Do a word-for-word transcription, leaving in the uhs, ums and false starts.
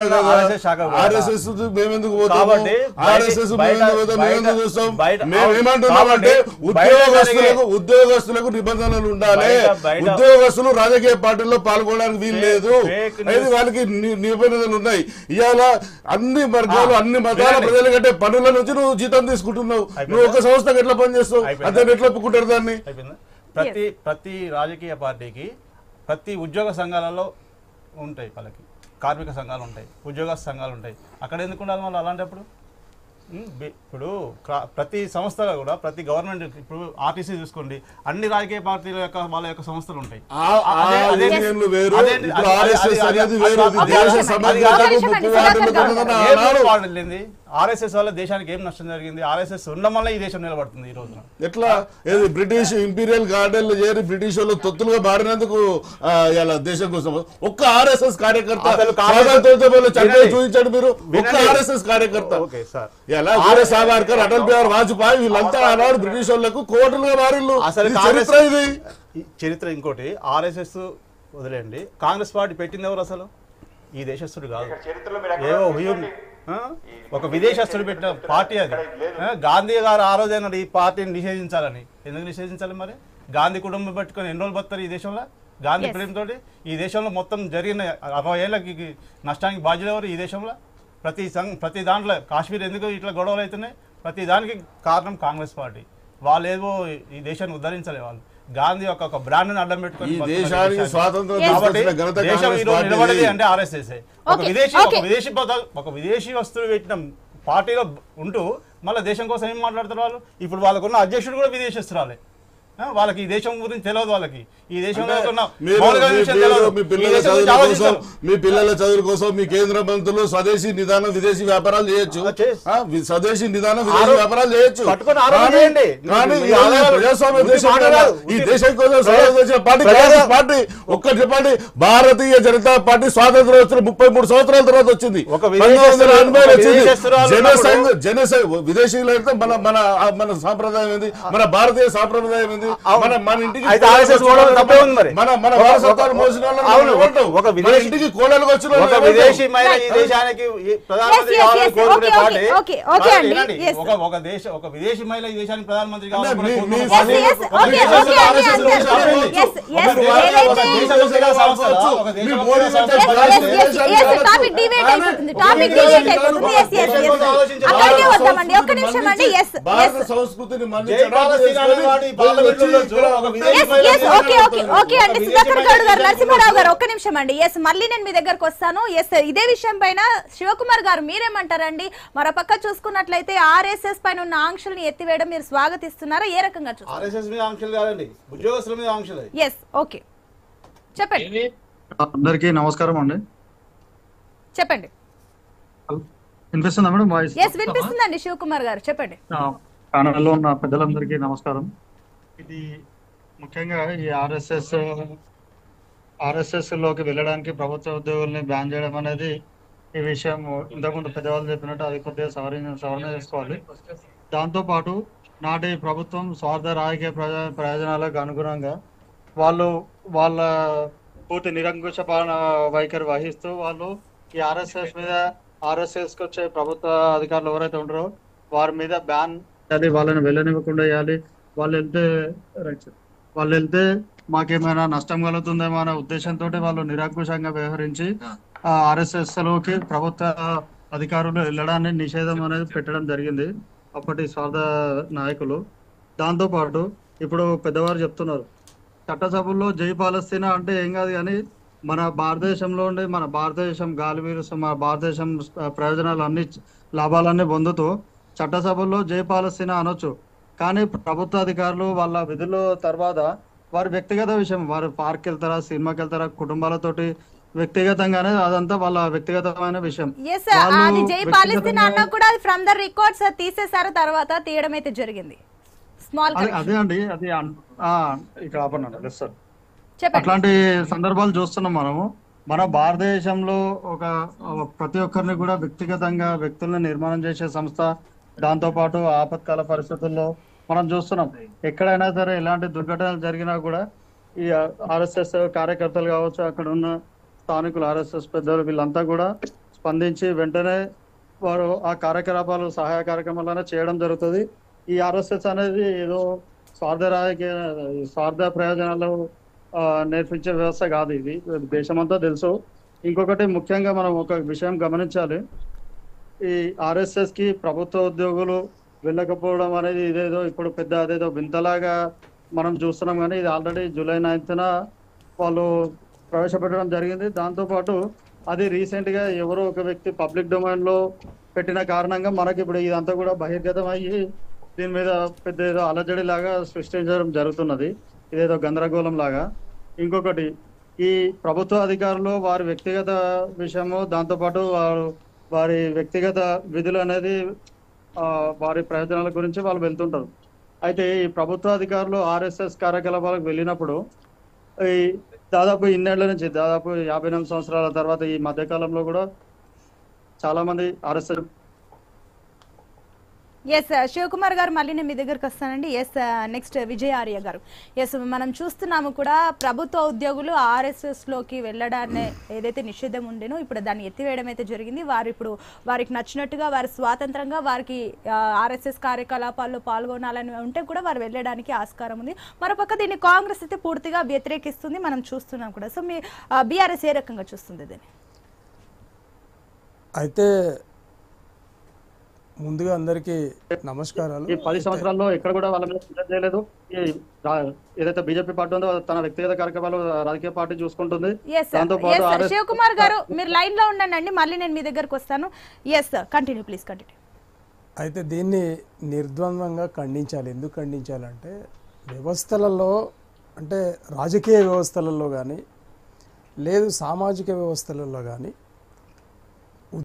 RSS మేమెందుకు పోతాము, RSS మేమెందుకు చూస్తాం? మేమేమంటున్నామంటే ఉద్యోగస్తులకు ఉద్యోగస్తులకు నిబంధనలు ఉండాలి, ఉద్యోగస్తులు రాజకీయ పార్టీల్లో పాల్గొనడానికి వీలు లేదు, అయితే వాళ్ళకి నిబంధనలు ఉన్నాయి. ఇవాళ అన్ని వర్గాలు అన్ని మతాల ప్రజల కంటే పనుల నుంచి నువ్వు జీతం తీసుకుంటున్నావు, నువ్వు ఒక సంస్థకు ఎట్లా పనిచేస్తావు? అతను ఎట్లా ఒప్పుకుంటారు దాన్ని? ప్రతి ప్రతి రాజకీయ పార్టీకి ప్రతి ఉద్యోగ సంఘాలలో ఉంటాయి, వాళ్ళకి కార్మిక సంఘాలు ఉంటాయి, ఉద్యోగ సంఘాలు ఉంటాయి. అక్కడ ఎందుకు ఉండాలి వాళ్ళు అలాంటప్పుడు? ఇప్పుడు ప్రతి సంస్థలో కూడా ప్రతి గవర్నమెంట్ ఇప్పుడు ఆర్టీసీ చూసుకోండి, అన్ని రాజకీయ పార్టీల యొక్క వాళ్ళ యొక్క సంస్థలు ఉంటాయి. ఆర్ఎస్ఎస్ వల్ల దేశానికి ఏం నష్టం జరిగింది? ఆర్ఎస్ఎస్ ఉండడం వల్ల ఈ దేశం నిలబడుతుంది ఈ రోజున. ఎట్లా ఏది బ్రిటిష్ ఇంపీరియల్ గార్డెన్ లో చేరి బ్రిటిష్ వాళ్ళు తొత్తులుగా మారినందుకు ఇలా దేశం కోసం ఒక్క ఆర్ఎస్ఎస్ కార్యకర్త చూపించాడు మీరు, ఒక్క ఆర్ఎస్ఎస్ కార్యకర్త. ఎలా సావర్కర్, అటల్ బిహారీ వాజ్పేయి వీళ్ళంతా ఆనాడు బ్రిటిష్ వాళ్ళకు కోటలుగా మారిళ్ళు. అసలు చరిత్ర ఇది, చరిత్ర. ఇంకోటి ఆర్ఎస్ఎస్ వదిలేండి, కాంగ్రెస్ పార్టీ పెట్టింది ఎవరు? అసలు ఈ దేశస్తుడు కాదు, ఏవో ఒక విదేశస్తుడు పెట్టిన పార్టీ అది. గాంధీ గారు ఆ రోజైనా ఈ పార్టీని నిషేధించాలని. ఎందుకు నిషేధించాలి మరి? గాంధీ కుటుంబం పెట్టుకొని ఎన్ని రోజులు బతారు ఈ దేశంలో? గాంధీ ప్రేమతో ఈ దేశంలో మొత్తం జరిగిన అరవై ఏళ్ళకి నష్టానికి బాధ్యులు ఎవరు ఈ దేశంలో? ప్రతి సంఘ ప్రతి దాంట్లో కాశ్మీర్ ఎందుకు ఇట్లా గొడవలు అవుతున్నాయి? ప్రతి దానికి కారణం కాంగ్రెస్ పార్టీ. వాళ్ళు ఏవో ఈ దేశాన్ని ఉద్ధరించలే, వాళ్ళు గాంధీ యొక్క ఒక బ్రాండ్ అడ్డం పెట్టుకొని నిలబడేది అంటే ఆర్ఎస్ఎస్. ఒక విదేశీ ఒక విదేశీ ఒక విదేశీ వస్తువులు పెట్టిన పార్టీలో ఉంటూ మళ్ళీ దేశం కోసం ఏం మాట్లాడతారు వాళ్ళు? ఇప్పుడు వాళ్ళకున్న అధ్యక్షుడు కూడా విదేశస్తురాలే. వాళ్ళకి ఈ దేశం గురించి తెలియదు, వాళ్ళకి ఈ దేశంలో మీ పిల్లల చదువు కోసం మీ కేంద్ర మంత్రులు స్వదేశీ నిదానం విదేశీ వ్యాపారాలు చేయొచ్చు, స్వదేశీ నిదానం విదేశీ వ్యాపారాలు చేయొచ్చు. ప్రజాస్వామ్య దేశం ఈ దేశం కోసం పార్టీ ఒక్కటి చెప్పండి. భారతీయ జనతా పార్టీ స్వాతంత్రం వచ్చిన ముప్పై మూడు సంవత్సరాల తర్వాత వచ్చింది, పంతొమ్మిది వందల ఎనభై వచ్చింది. జనసంఘ జనసంఘ విదేశీయులు అయితే మన మన మన సాంప్రదాయం ఏంది, మన భారతీయ సాంప్రదాయం ఏంది? మన మన ఇంటికి ఇంటికి కోడలకు వచ్చిన ఒక విదేశీ మహిళ ఈ దేశానికి ప్రధానమంత్రి కావాలని కోరుకునే పార్టీ ఒక దేశ ఒక విదేశీ మహిళ ఈ దేశానికి ప్రధానమంత్రి కావాలని భారత సంస్కృతిని నరసింహారావు గారు ఒక్క నిమిషం అండి. ఎస్ మళ్ళీ నేను మీ దగ్గరకు వస్తాను. ఎస్ ఇదే విషయం పైన శివకుమార్ గారు మీరేమంటారండి? మరో పక్క చూసుకున్నట్లయితే ఆర్ఎస్ఎస్ పైన ఉన్న ఆంక్షల్ని ఎత్తివేయడం మీరు స్వాగతిస్తున్నారా? ఏ రకంగా చూస్తారు? ఎస్ ఓకే చెప్పండి. అందరికీ నమస్కారం అండి. చెప్పండి. వినిపిస్తుందా మేడం వాయిస్? ఎస్ వినిపిస్తుందండి శివకుమార్ గారు చెప్పండి. ప్యానెల్లో ఉన్న పెద్దలందరికీ నమస్కారం. ఇది ముఖ్యంగా ఈ ఆర్ఎస్ఎస్ ఆర్ఎస్ఎస్ లోకి వెళ్ళడానికి ప్రభుత్వ ఉద్యోగుల్ని బ్యాన్ చేయడం అనేది ఈ విషయం ఇంతకుముందు పెద్దవాళ్ళు చెప్పినట్టు అది కొద్దిగా సవరణ సవరణ చేసుకోవాలి. దాంతోపాటు నాటి ప్రభుత్వం స్వార్థ రాజకీయ ప్రజా ప్రయోజనాలకు అనుగుణంగా వాళ్ళు వాళ్ళ పూర్తి నిరంకుశ పాలన వైఖరి వహిస్తూ వాళ్ళు ఈ ఆర్ఎస్ఎస్ మీద ఆర్ఎస్ఎస్కి వచ్చే ప్రభుత్వ అధికారులు ఎవరైతే ఉంటారో వారి మీద బ్యాన్ చేయాలి, వాళ్ళని వెళ్ళనివ్వకుండా చేయాలి. వాళ్ళు వెళ్తే వాళ్ళు వెళ్తే మాకేమైనా నష్టం కలుగుతుందేమో అనే ఉద్దేశంతో వాళ్ళు నిరంకుశంగా వ్యవహరించి ఆ ఆర్ఎస్ఎస్ లోకి ప్రభుత్వ అధికారులు వెళ్ళడాన్ని నిషేధం అనేది పెట్టడం జరిగింది అప్పటి స్వార్థ నాయకులు. దాంతోపాటు ఇప్పుడు పెద్దవారు చెప్తున్నారు చట్టసభల్లో జై పాలస్తీనా అంటే ఏం కాదు, కానీ మన భారతదేశంలో ఉండే మన భారతదేశం గాలి వీరుస్తూ మన భారతదేశం ప్రయోజనాలు అన్ని లాభాలన్నీ పొందుతూ చట్టసభల్లో జై పాలస్తీనా అనొచ్చు. కానీ ప్రభుత్వ అధికారులు వాళ్ళ విధుల తర్వాత వారి వ్యక్తిగత విషయం, వారు పార్క్ వెళ్తారా, సినిమాకి వెళ్తారా, కుటుంబాలతోటి వ్యక్తిగతంగానే అదంతా వాళ్ళ వ్యక్తిగతమైన విషయం. తీసేసారు తర్వాత తీయడం అయితే జరిగింది. అదే అండి, అది ఇక్కడ ఆపండి సార్. అట్లాంటి సందర్భాలు చూస్తున్నాం మనము. మన భారతదేశంలో ఒక ప్రతి ఒక్కరిని కూడా వ్యక్తిగతంగా వ్యక్తులను నిర్మాణం చేసే సంస్థ, దాంతో పాటు ఆపత్కాల పరిస్థితుల్లో మనం చూస్తున్నాం ఎక్కడైనా సరే ఎలాంటి దుర్ఘటనలు జరిగినా కూడా ఈ ఆర్ఎస్ఎస్ కార్యకర్తలు కావచ్చు, అక్కడ ఉన్న స్థానికులు ఆర్ఎస్ఎస్ పెద్దలు వీళ్ళంతా కూడా స్పందించి వెంటనే వారు ఆ కార్యకలాపాలు సహాయ కార్యక్రమాలను చేయడం జరుగుతుంది. ఈ ఆర్ఎస్ఎస్ అనేది ఏదో స్వార్థ రాజకీయ స్వార్థ ప్రయోజనాలు ఆ, నేర్పించే వ్యవస్థ కాదు. ఇది దేశమంతా తెలుసు. ఇంకొకటి ముఖ్యంగా మనం ఒక విషయం గమనించాలి. ఈ ఆర్ఎస్ఎస్ కి ప్రభుత్వ ఉద్యోగులు వెళ్ళకపోవడం అనేది ఇదేదో ఇప్పుడు పెద్ద అదేదో వింతలాగా మనం చూస్తున్నాం, కానీ ఇది ఆల్రెడీ జూలై నైన్త్న వాళ్ళు ప్రవేశపెట్టడం జరిగింది. దాంతోపాటు అది రీసెంట్ గా ఎవరో ఒక వ్యక్తి పబ్లిక్ డొమైన్ లో పెట్టిన కారణంగా మనకి ఇప్పుడు ఇదంతా కూడా బహిర్గతం అయ్యి దీని మీద పెద్ద ఏదో అలజడి లాగా సృష్టించడం జరుగుతున్నది, ఇదేదో గందరగోళం లాగా. ఇంకొకటి, ఈ ప్రభుత్వ అధికారులు వారి వ్యక్తిగత విషయము, దాంతోపాటు వారు వారి వ్యక్తిగత విధులు అనేది ఆ, వారి ప్రయోజనాల గురించి వాళ్ళు వెళ్తుంటారు. అయితే ఈ ప్రభుత్వ అధికారులు ఆర్ఎస్ఎస్ కార్యకలాపాలకు వెళ్ళినప్పుడు ఈ దాదాపు ఇన్నేళ్ల నుంచి దాదాపు యాభై ఎనిమిది సంవత్సరాల తర్వాత ఈ మధ్యకాలంలో కూడా చాలా మంది ఆర్ఎస్ఎస్ ఎస్ శివకుమార్ గారు, మళ్ళీ నేను మీ దగ్గరకు వస్తానండి. ఎస్ నెక్స్ట్ విజయ ఆర్య గారు. ఎస్ మనం చూస్తున్నాము కూడా ప్రభుత్వ ఉద్యోగులు ఆర్ఎస్ఎస్ లోకి వెళ్ళడాన్ని ఏదైతే నిషేధం ఉండేనో ఇప్పుడు దాన్ని ఎత్తివేయడం అయితే జరిగింది. వారు ఇప్పుడు వారికి నచ్చినట్టుగా వారి స్వాతంత్రంగా వారికి ఆర్ఎస్ఎస్ కార్యకలాపాల్లో పాల్గొనాలని ఉంటే కూడా వారు వెళ్ళడానికి ఆస్కారం ఉంది. మరోపక్క దీన్ని కాంగ్రెస్ అయితే పూర్తిగా వ్యతిరేకిస్తుంది, మనం చూస్తున్నాం కూడా. సో మీ బీఆర్ఎస్ ఏ రకంగా చూస్తుంది దీన్ని? అయితే ముందుగా అందరికీ నమస్కారాలు. ఈ పది సంవత్సరాల్లో ఎక్కడ కూడా వాళ్ళ మీద ఫిర్యాదు చేయలేదు. ఈ రా- ఏదైతే బీజేపీ పార్టీ ఉందో తన వ్యక్తిగత కార్యక్రమాలు రాజకీయ పార్టీ చూసుకుంటుంది. ఎస్ శివకుమార్ గారు మీరు లైన్ లో ఉండండి, మళ్ళీ నేను మీ దగ్గరకు వస్తాను. Yes continue please continue. అయితే దీన్ని నిర్ద్వంద్వంగా ఖండించాలి. ఎందుకు ఖండించాలంటే వ్యవస్థలలో, అంటే రాజకీయ వ్యవస్థలలో కానీ లేదు సామాజిక వ్యవస్థలలో కానీ